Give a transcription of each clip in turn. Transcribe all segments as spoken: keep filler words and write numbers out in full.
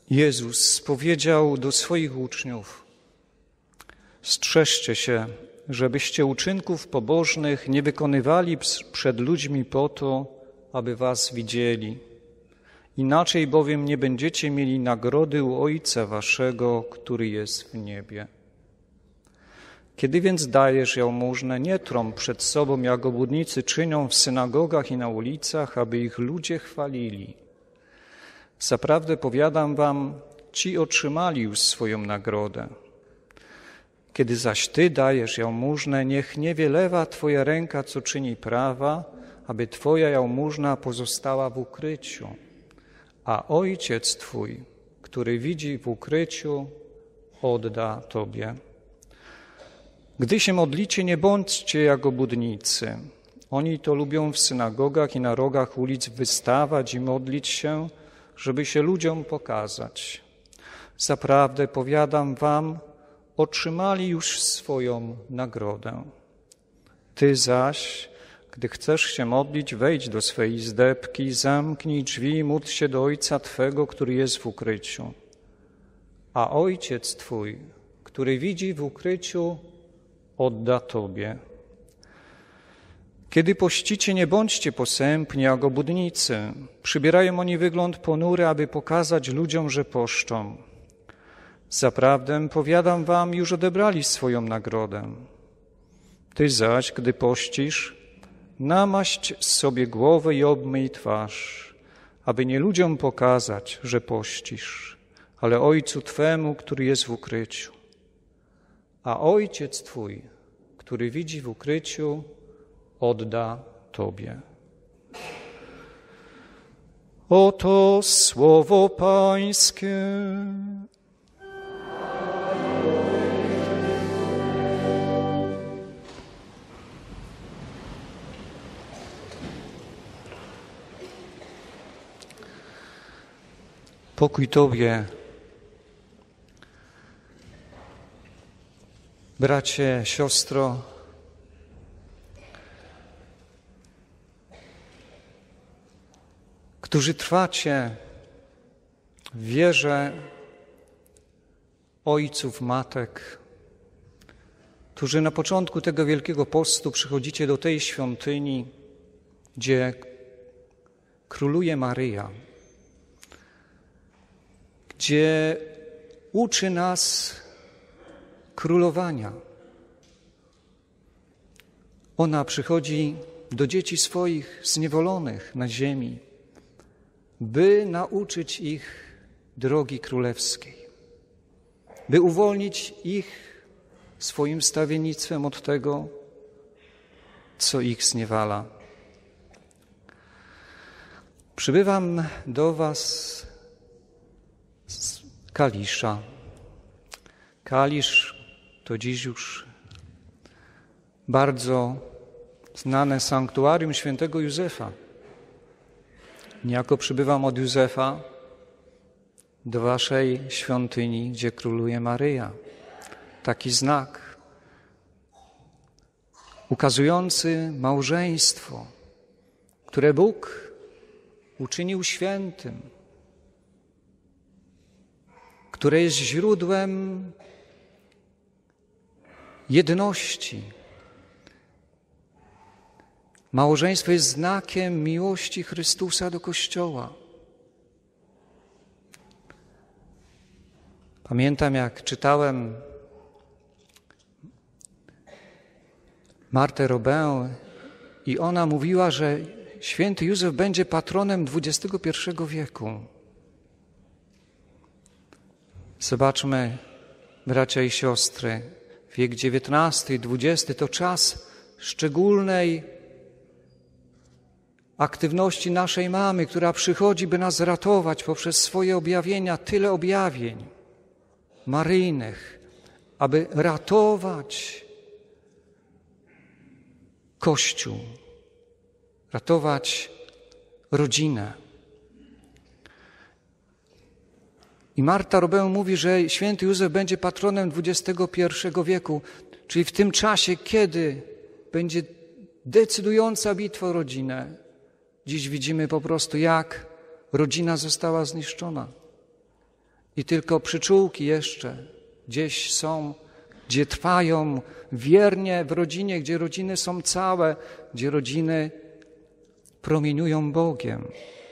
Jezus powiedział do swoich uczniów: strzeżcie się, żebyście uczynków pobożnych nie wykonywali przed ludźmi po to, aby was widzieli. Inaczej bowiem nie będziecie mieli nagrody u Ojca waszego, który jest w niebie. Kiedy więc dajesz jałmużnę, nie trąb przed sobą, jak obłudnicy czynią w synagogach i na ulicach, aby ich ludzie chwalili. Zaprawdę powiadam wam, ci otrzymali już swoją nagrodę. Kiedy zaś ty dajesz jałmużnę, niech nie wielewa twoja ręka, co czyni prawa, aby twoja jałmużna pozostała w ukryciu. A Ojciec twój, który widzi w ukryciu, odda tobie. Gdy się modlicie, nie bądźcie jak obłudnicy. Oni to lubią w synagogach i na rogach ulic wystawać i modlić się, żeby się ludziom pokazać. Zaprawdę powiadam wam, otrzymali już swoją nagrodę. Ty zaś, gdy chcesz się modlić, wejdź do swej izdebki, zamknij drzwi i módl się do Ojca Twego, który jest w ukryciu. A Ojciec Twój, który widzi w ukryciu, odda Tobie. Kiedy pościcie, nie bądźcie posępni jak obłudnicy. Przybierają oni wygląd ponury, aby pokazać ludziom, że poszczą. Zaprawdę powiadam wam, już odebrali swoją nagrodę. Ty zaś, gdy pościsz, namaść sobie głowę i obmyj twarz, aby nie ludziom pokazać, że pościsz, ale Ojcu Twemu, który jest w ukryciu. A Ojciec Twój, który widzi w ukryciu, odda Tobie. Oto słowo Pańskie. Pokój Tobie, bracie, siostro, którzy trwacie w wierze ojców, matek, którzy na początku tego Wielkiego Postu przychodzicie do tej świątyni, gdzie króluje Maryja, gdzie uczy nas królowania. Ona przychodzi do dzieci swoich zniewolonych na ziemi, by nauczyć ich drogi królewskiej, by uwolnić ich swoim stawiennictwem od tego, co ich zniewala. Przybywam do was z Kalisza. Kalisz to dziś już bardzo znane sanktuarium świętego Józefa. Niejako przybywam od Józefa do waszej świątyni, gdzie króluje Maryja. Taki znak ukazujący małżeństwo, które Bóg uczynił świętym, które jest źródłem jedności. Małżeństwo jest znakiem miłości Chrystusa do Kościoła. Pamiętam, jak czytałem Martę Robę i ona mówiła, że święty Józef będzie patronem dwudziestego pierwszego wieku. Zobaczmy, bracia i siostry, wiek dziewiętnasty i dwudziesty to czas szczególnej aktywności naszej mamy, która przychodzi, by nas ratować poprzez swoje objawienia, tyle objawień maryjnych, aby ratować Kościół, ratować rodzinę. I Marta Robę mówi, że święty Józef będzie patronem dwudziestego pierwszego wieku, czyli w tym czasie, kiedy będzie decydująca bitwa o rodzinę. Dziś widzimy po prostu, jak rodzina została zniszczona. I tylko przyczółki jeszcze gdzieś są, gdzie trwają wiernie w rodzinie, gdzie rodziny są całe, gdzie rodziny promieniują Bogiem.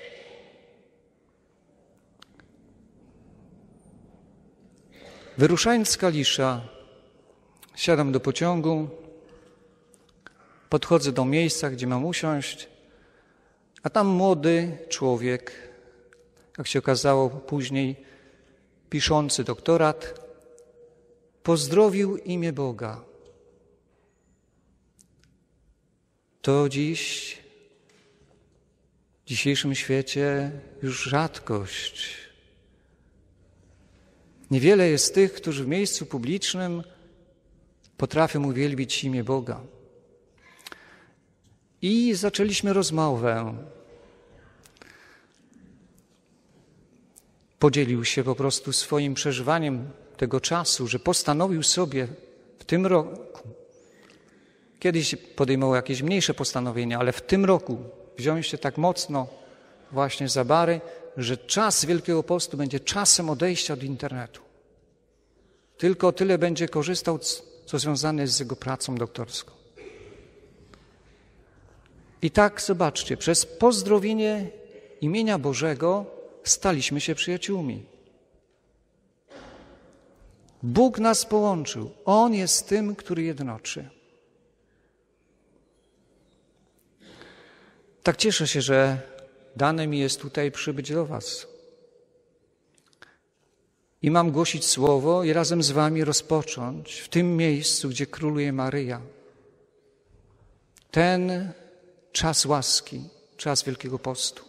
Wyruszając z Kalisza, siadam do pociągu, podchodzę do miejsca, gdzie mam usiąść, a tam młody człowiek, jak się okazało później, piszący doktorat, pozdrowił imię Boga. To dziś, w dzisiejszym świecie już rzadkość. Niewiele jest tych, którzy w miejscu publicznym potrafią uwielbić imię Boga. I zaczęliśmy rozmowę. Podzielił się po prostu swoim przeżywaniem tego czasu, że postanowił sobie w tym roku, kiedyś podejmował jakieś mniejsze postanowienia, ale w tym roku wziął się tak mocno właśnie za bary, że czas Wielkiego Postu będzie czasem odejścia od internetu. Tylko tyle będzie korzystał, co związane jest z jego pracą doktorską. I tak, zobaczcie, przez pozdrowienie imienia Bożego staliśmy się przyjaciółmi. Bóg nas połączył. On jest tym, który jednoczy. Tak cieszę się, że dane mi jest tutaj przybyć do was. I mam głosić słowo i razem z wami rozpocząć w tym miejscu, gdzie króluje Maryja. Ten czas łaski, czas Wielkiego Postu.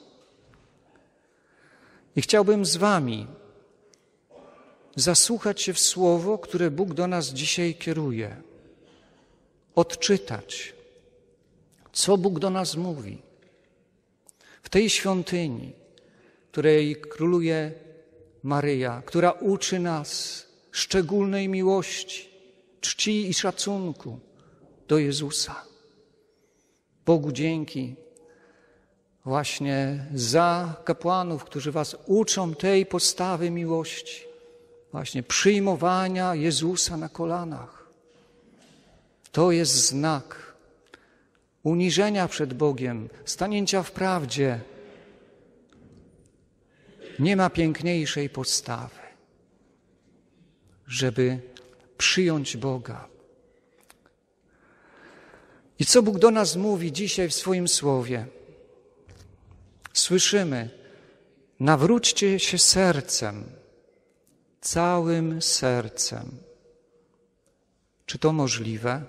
I chciałbym z wami zasłuchać się w słowo, które Bóg do nas dzisiaj kieruje. Odczytać, co Bóg do nas mówi. W tej świątyni, w której króluje Maryja, która uczy nas szczególnej miłości, czci i szacunku do Jezusa. Bogu dzięki właśnie za kapłanów, którzy was uczą tej postawy miłości, właśnie przyjmowania Jezusa na kolanach. To jest znak uniżenia przed Bogiem, stanięcia w prawdzie. Nie ma piękniejszej postawy, żeby przyjąć Boga. I co Bóg do nas mówi dzisiaj w swoim słowie? Słyszymy, nawróćcie się sercem, całym sercem. Czy to możliwe?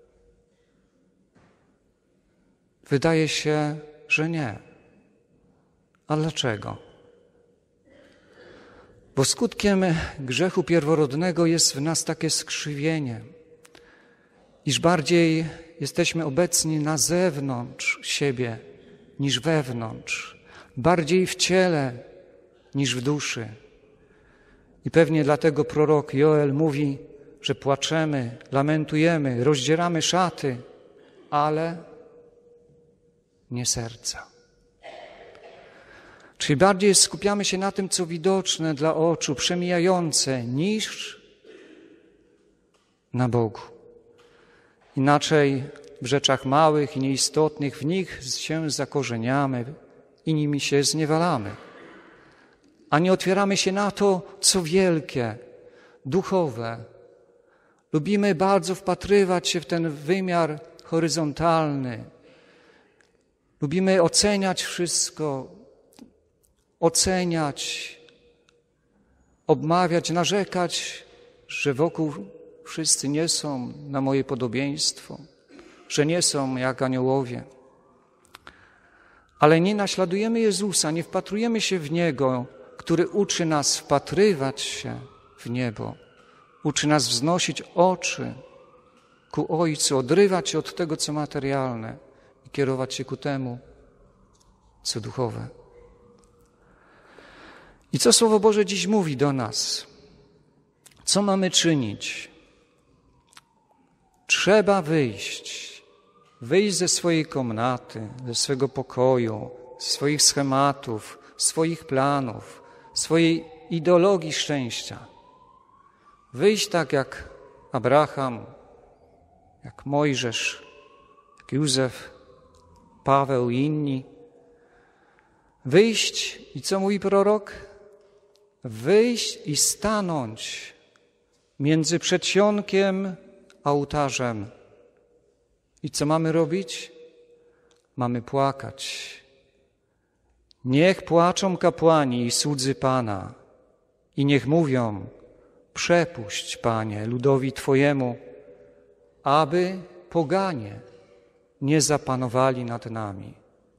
Wydaje się, że nie. A dlaczego? Bo skutkiem grzechu pierworodnego jest w nas takie skrzywienie, iż bardziej jesteśmy obecni na zewnątrz siebie niż wewnątrz, bardziej w ciele niż w duszy. I pewnie dlatego prorok Joel mówi, że płaczemy, lamentujemy, rozdzieramy szaty, ale nie serca. Czyli bardziej skupiamy się na tym, co widoczne dla oczu, przemijające, niż na Bogu. Inaczej w rzeczach małych i nieistotnych, w nich się zakorzeniamy i nimi się zniewalamy. A nie otwieramy się na to, co wielkie, duchowe. Lubimy bardzo wpatrywać się w ten wymiar horyzontalny. Lubimy oceniać wszystko, oceniać, obmawiać, narzekać, że wokół wszyscy nie są na moje podobieństwo, że nie są jak aniołowie. Ale nie naśladujemy Jezusa, nie wpatrujemy się w Niego, który uczy nas wpatrywać się w niebo, uczy nas wznosić oczy ku Ojcu, odrywać się od tego, co materialne i kierować się ku temu, co duchowe. I co Słowo Boże dziś mówi do nas? Co mamy czynić? Trzeba wyjść, wyjść ze swojej komnaty, ze swego pokoju, ze swoich schematów, swoich planów, swojej ideologii szczęścia. Wyjść tak jak Abraham, jak Mojżesz, jak Józef, Paweł i inni. Wyjść i co mówi prorok? Wyjść i stanąć między przedsionkiem a ołtarzem. I co mamy robić? Mamy płakać. Niech płaczą kapłani i słudzy Pana i niech mówią: przepuść, Panie, ludowi Twojemu, aby poganie nie zapanowali nad nami.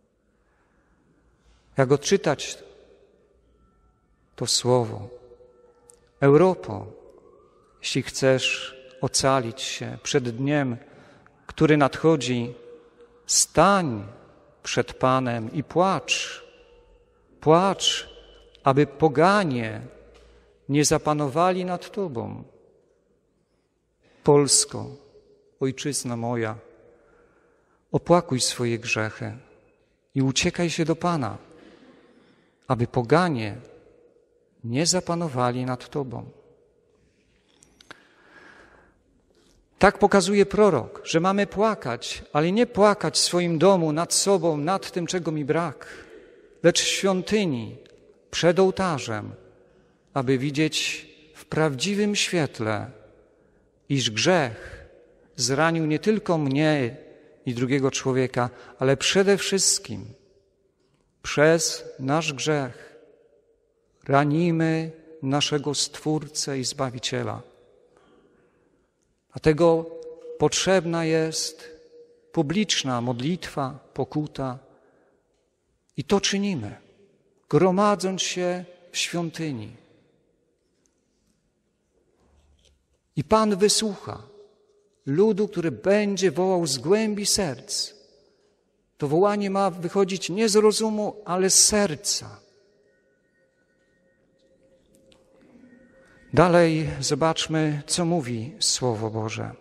Jak odczytać to słowo? Europo, jeśli chcesz ocalić się przed dniem, który nadchodzi, stań przed Panem i płacz. Płacz, aby poganie nie zapanowali nad Tobą. Polsko, ojczyzna moja, opłakuj swoje grzechy i uciekaj się do Pana, aby poganie nie zapanowali nad Tobą. Tak pokazuje prorok, że mamy płakać, ale nie płakać w swoim domu nad sobą, nad tym, czego mi brak, lecz w świątyni, przed ołtarzem, aby widzieć w prawdziwym świetle, iż grzech zranił nie tylko mnie i drugiego człowieka, ale przede wszystkim przez nasz grzech ranimy naszego Stwórcę i Zbawiciela. Dlatego potrzebna jest publiczna modlitwa, pokuta i to czynimy, gromadząc się w świątyni. I Pan wysłucha ludu, który będzie wołał z głębi serc. To wołanie ma wychodzić nie z rozumu, ale z serca. Dalej zobaczmy, co mówi Słowo Boże.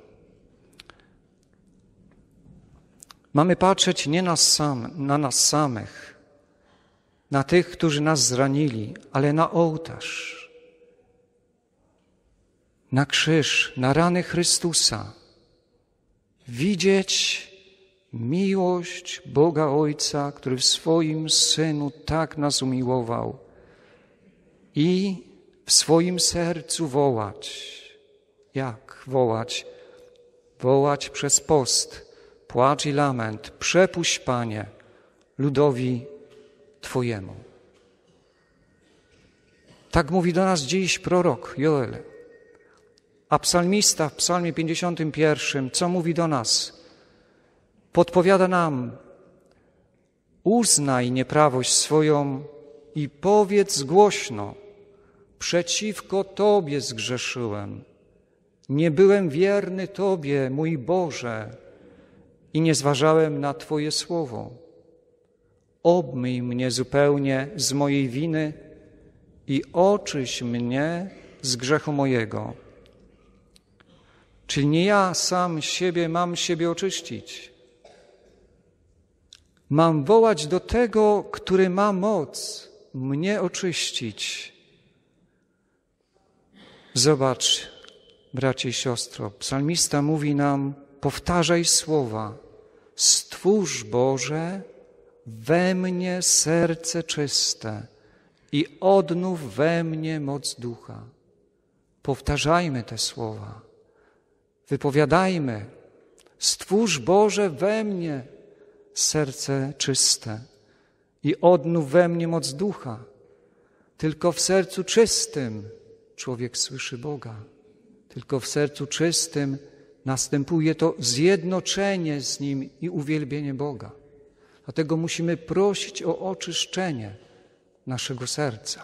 Mamy patrzeć nie na, sam, na nas samych, na tych, którzy nas zranili, ale na ołtarz, na krzyż, na rany Chrystusa. Widzieć miłość Boga Ojca, który w swoim Synu tak nas umiłował i w swoim sercu wołać. Jak wołać? Wołać przez post, płacz i lament. Przepuść, Panie, ludowi Twojemu. Tak mówi do nas dziś prorok Joel. A psalmista w psalmie pięćdziesiątym pierwszym, co mówi do nas? Podpowiada nam: uznaj nieprawość swoją i powiedz głośno: przeciwko Tobie zgrzeszyłem. Nie byłem wierny Tobie, mój Boże, i nie zważałem na Twoje słowo. Obmyj mnie zupełnie z mojej winy i oczyś mnie z grzechu mojego. Czyli nie ja sam siebie mam siebie oczyścić. Mam wołać do tego, który ma moc mnie oczyścić. Zobacz, bracie i siostro, psalmista mówi nam: powtarzaj słowa: stwórz, Boże, we mnie serce czyste i odnów we mnie moc ducha. Powtarzajmy te słowa. Wypowiadajmy: stwórz, Boże, we mnie serce czyste i odnów we mnie moc ducha. Tylko w sercu czystym człowiek słyszy Boga. Tylko w sercu czystym następuje to zjednoczenie z Nim i uwielbienie Boga. Dlatego musimy prosić o oczyszczenie naszego serca.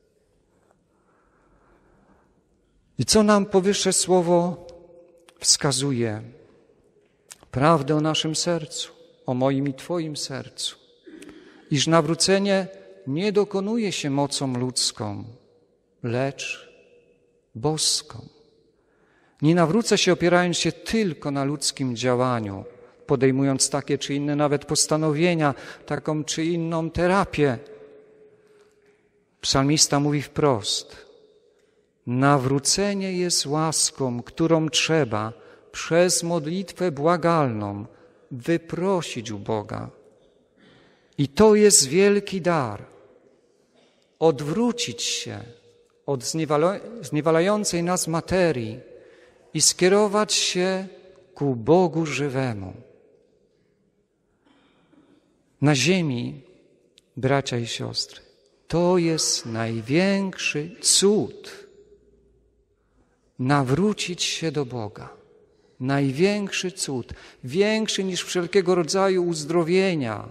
I co nam powyższe słowo wskazuje? Prawdę o naszym sercu, o moim i Twoim sercu. Iż nawrócenie nie dokonuje się mocą ludzką, lecz boską. Nie nawrócę się opierając się tylko na ludzkim działaniu, podejmując takie czy inne nawet postanowienia, taką czy inną terapię, Psalmista mówi wprost: nawrócenie jest łaską, którą trzeba przez modlitwę błagalną wyprosić u Boga. I to jest wielki dar. Odwrócić się od zniewalającej nas materii i skierować się ku Bogu żywemu. Na ziemi, bracia i siostry, to jest największy cud. Nawrócić się do Boga. Największy cud, większy niż wszelkiego rodzaju uzdrowienia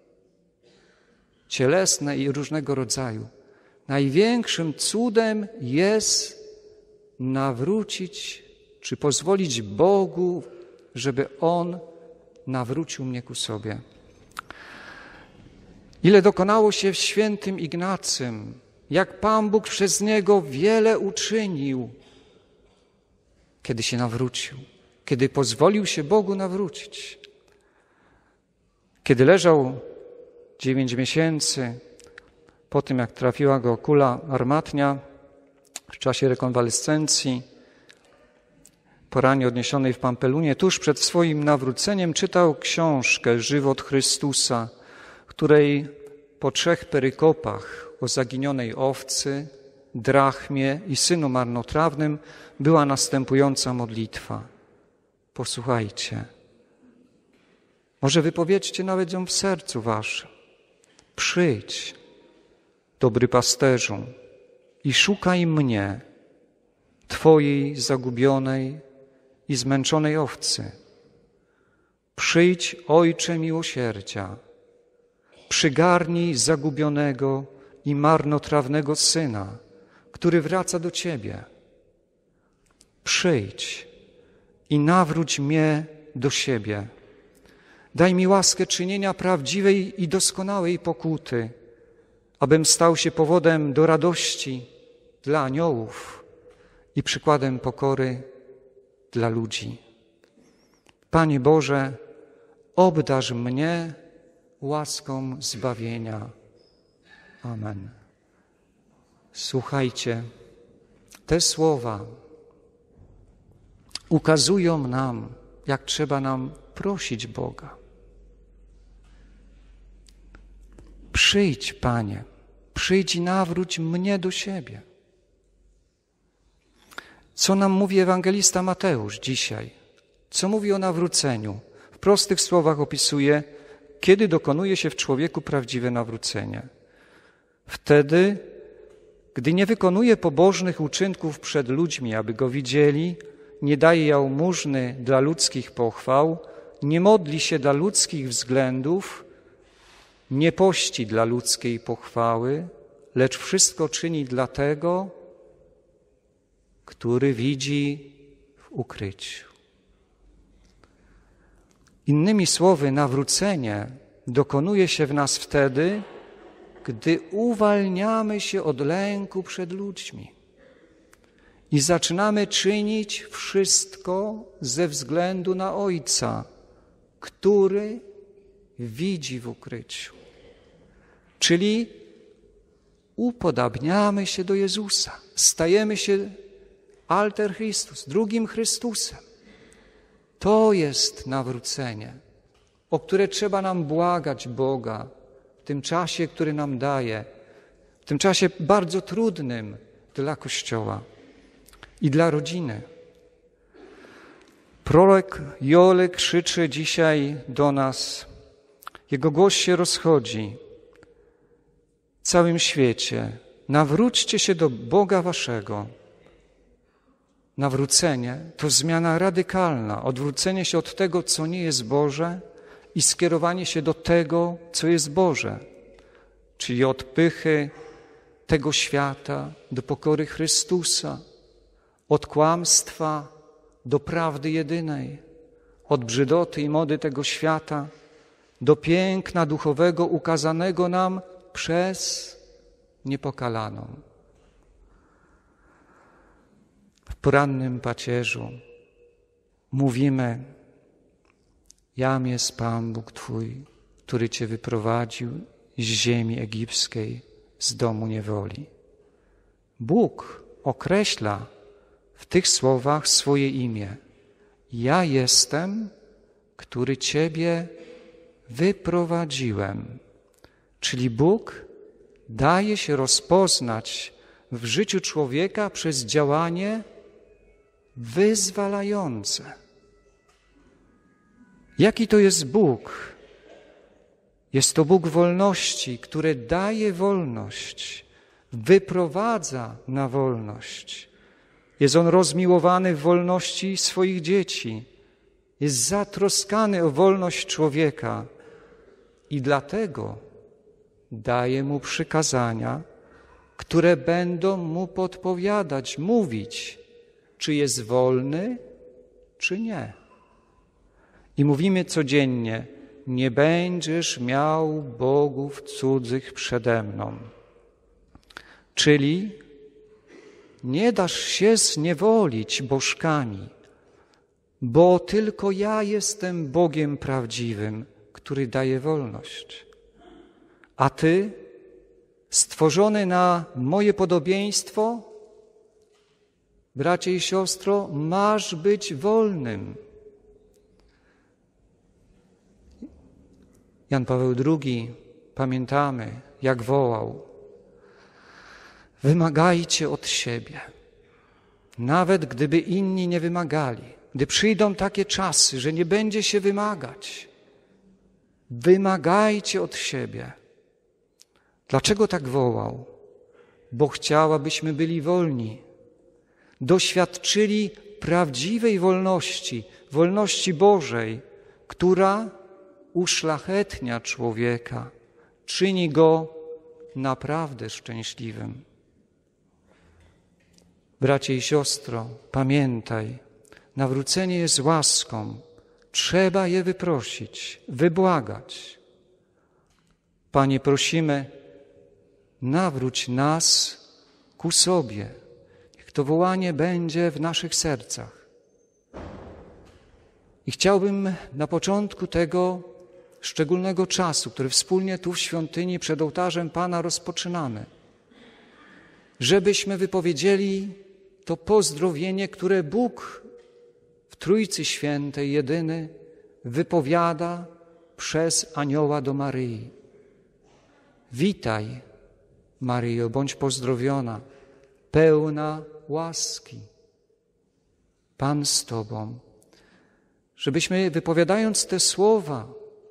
cielesne i różnego rodzaju. Największym cudem jest nawrócić, czy pozwolić Bogu, żeby On nawrócił mnie ku sobie. Ile dokonało się w świętym Ignacym, jak Pan Bóg przez niego wiele uczynił, kiedy się nawrócił, kiedy pozwolił się Bogu nawrócić. Kiedy leżał dziewięć miesięcy po tym, jak trafiła go kula armatnia w czasie rekonwalescencji, po ranie odniesionej w Pampelunie, tuż przed swoim nawróceniem czytał książkę Żywot Chrystusa, której po trzech perykopach o zaginionej owcy, drachmie i synu marnotrawnym była następująca modlitwa. Posłuchajcie. Może wypowiedzcie nawet ją w sercu waszym. Przyjdź, dobry pasterzu, i szukaj mnie, Twojej zagubionej i zmęczonej owcy. Przyjdź, Ojcze miłosierdzia, przygarnij zagubionego i marnotrawnego Syna, który wraca do Ciebie. Przyjdź i nawróć mnie do siebie. Daj mi łaskę czynienia prawdziwej i doskonałej pokuty, abym stał się powodem do radości dla aniołów i przykładem pokory dla ludzi. Panie Boże, obdarz mnie łaską zbawienia. Amen. Słuchajcie, te słowa ukazują nam, jak trzeba nam prosić Boga. Przyjdź, Panie, przyjdź i nawróć mnie do siebie. Co nam mówi ewangelista Mateusz dzisiaj? Co mówi o nawróceniu? W prostych słowach opisuje, kiedy dokonuje się w człowieku prawdziwe nawrócenie. Wtedy, gdy nie wykonuje pobożnych uczynków przed ludźmi, aby go widzieli, nie daje jałmużny dla ludzkich pochwał, nie modli się dla ludzkich względów, nie pości dla ludzkiej pochwały, lecz wszystko czyni dla tego, który widzi w ukryciu. Innymi słowy, nawrócenie dokonuje się w nas wtedy, gdy uwalniamy się od lęku przed ludźmi i zaczynamy czynić wszystko ze względu na Ojca, który widzi w ukryciu. Czyli upodabniamy się do Jezusa, stajemy się alter Christus, drugim Chrystusem. To jest nawrócenie, o które trzeba nam błagać Boga w tym czasie, który nam daje, w tym czasie bardzo trudnym dla Kościoła i dla rodziny. Prorok Joel krzyczy dzisiaj do nas, jego głos się rozchodzi w całym świecie. Nawróćcie się do Boga waszego. Nawrócenie to zmiana radykalna, odwrócenie się od tego, co nie jest Boże i skierowanie się do tego, co jest Boże, czyli od pychy tego świata do pokory Chrystusa, od kłamstwa do prawdy jedynej, od brzydoty i mody tego świata do piękna duchowego ukazanego nam przez niepokalaną. W porannym pacierzu mówimy: Jam jest Pan Bóg Twój, który Cię wyprowadził z ziemi egipskiej, z domu niewoli. Bóg określa w tych słowach swoje imię. Ja jestem, który Ciebie wyprowadziłem. Czyli Bóg daje się rozpoznać w życiu człowieka przez działanie wyzwalające. Jaki to jest Bóg? Jest to Bóg wolności, który daje wolność, wyprowadza na wolność. Jest On rozmiłowany w wolności swoich dzieci. Jest zatroskany o wolność człowieka i dlatego daje mu przykazania, które będą mu podpowiadać, mówić, czy jest wolny, czy nie. I mówimy codziennie, nie będziesz miał bogów cudzych przede mną. Czyli nie dasz się zniewolić bożkami, bo tylko ja jestem Bogiem prawdziwym, który daje wolność. A Ty, stworzony na moje podobieństwo, bracie i siostro, masz być wolnym. Jan Paweł drugi, pamiętamy, jak wołał: wymagajcie od siebie, nawet gdyby inni nie wymagali. Gdy przyjdą takie czasy, że nie będzie się wymagać, wymagajcie od siebie. Dlaczego tak wołał? Bo chciał, abyśmy byli wolni, doświadczyli prawdziwej wolności, wolności Bożej, która uszlachetnia człowieka, czyni go naprawdę szczęśliwym. Bracie i siostro, pamiętaj, nawrócenie jest łaską, trzeba je wyprosić, wybłagać. Panie, prosimy, nawróć nas ku sobie. Niech to wołanie będzie w naszych sercach. I chciałbym na początku tego szczególnego czasu, który wspólnie tu w świątyni przed ołtarzem Pana rozpoczynamy, żebyśmy wypowiedzieli to pozdrowienie, które Bóg w Trójcy Świętej jedyny wypowiada przez anioła do Maryi. Witaj, Maryjo, bądź pozdrowiona, pełna łaski. Pan z Tobą. Żebyśmy, wypowiadając te słowa,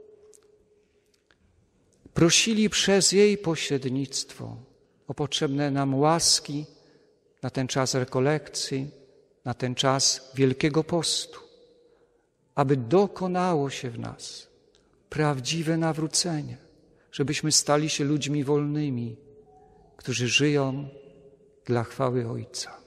prosili przez jej pośrednictwo o potrzebne nam łaski na ten czas rekolekcji, na ten czas Wielkiego Postu, aby dokonało się w nas prawdziwe nawrócenie, żebyśmy stali się ludźmi wolnymi, którzy żyją dla chwały Ojca.